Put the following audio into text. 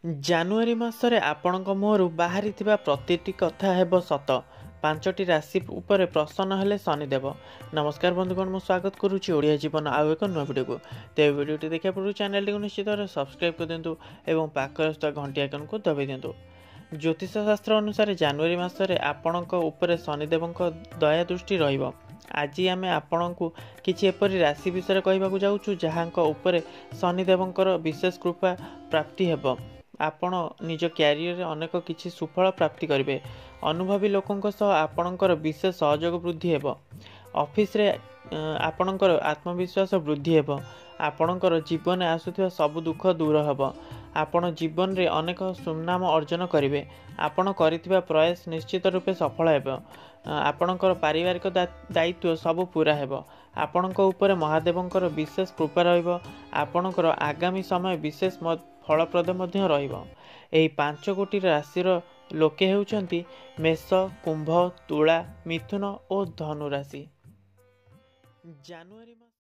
ଜାନୁଆରୀ ମାସରେ ଆପଣଙ୍କ ମୁହଁରୁ ବାହାରିଥିବା ପ୍ରତିଟି କଥା ହେବ ସତ। 5ଟି ରାଶି ଉପରେ ପ୍ରସନ୍ନ ହେଲେ ଶନିଦେବ। ନମସ୍କାର ବନ୍ଧୁଗଣ, ମୁଁ ସ୍ୱାଗତ କରୁଛି ଓଡ଼ିଆ ଜୀବନ ଆଉ ଏକ ନୂଆ ଭିଡ଼ିଓକୁ। ତେବେ ଭିଡ଼ିଓଟି ଦେଖିବା ପୂର୍ବରୁ ଚ୍ୟାନେଲଟିକୁ ନିଶ୍ଚିତ ଭାବରେ ସବସ୍କ୍ରାଇବ୍ କରିଦିଅନ୍ତୁ ଏବଂ ପାଖରେ ଆସୁଥିବା ଘଣ୍ଟି ଆଇକନକୁ ଦବାଇ ଦିଅନ୍ତୁ। ଜ୍ୟୋତିଷ ଶାସ୍ତ୍ର ଅନୁସାରେ ଜାନୁଆରୀ ମାସରେ ଆପଣଙ୍କ ଉପରେ ଶନିଦେବଙ୍କ ଦୟା ଦୃଷ୍ଟି ରହିବ। ଆଜି ଆମେ ଆପଣଙ୍କୁ କିଛି ଏପରି ରାଶି ବିଷୟରେ କହିବାକୁ ଯାଉଛୁ ଯାହାଙ୍କ ଉପରେ ଶନିଦେବଙ୍କର ବିଶେଷ କୃପା ପ୍ରାପ୍ତି ହେବ। ଆପଣ ନିଜ କ୍ୟାରିୟରରେ ଅନେକ କିଛି ସୁଫଳ ପ୍ରାପ୍ତି କରିବେ। ଅନୁଭବୀ ଲୋକଙ୍କ ସହ ଆପଣଙ୍କର ବିଶେଷ ସହଯୋଗ ବୃଦ୍ଧି ହେବ। ଅଫିସରେ ଆପଣଙ୍କର ଆତ୍ମବିଶ୍ୱାସ ବୃଦ୍ଧି ହେବ। ଆପଣଙ୍କର ଜୀବନରେ ଆସୁଥିବା ସବୁ ଦୁଃଖ ଦୂର ହେବ। ଆପଣ ଜୀବନରେ ଅନେକ ସୁନାମ ଅର୍ଜନ କରିବେ। ଆପଣ କରିଥିବା ପ୍ରୟାସ ନିଶ୍ଚିତ ରୂପେ ସଫଳ ହେବ। ଆପଣଙ୍କର ପାରିବାରିକ ଦାୟିତ୍ୱ ସବୁ ପୂରା ହେବ। ଆପଣଙ୍କ ଉପରେ ମହାଦେବଙ୍କର ବିଶେଷ କୃପା ରହିବ। ଆପଣଙ୍କର ଆଗାମୀ ସମୟ ବିଶେଷ ଫଳପ୍ରଦ ମଧ୍ୟ ରହିବ। ଏହି 5 ରାଶିର ଲୋକେ ହେଉଛନ୍ତି ମେଷ, କୁମ୍ଭ, ତୁଳା, ମିଥୁନ ଓ ଧନୁ ରାଶି। ଜାନୁଆରୀ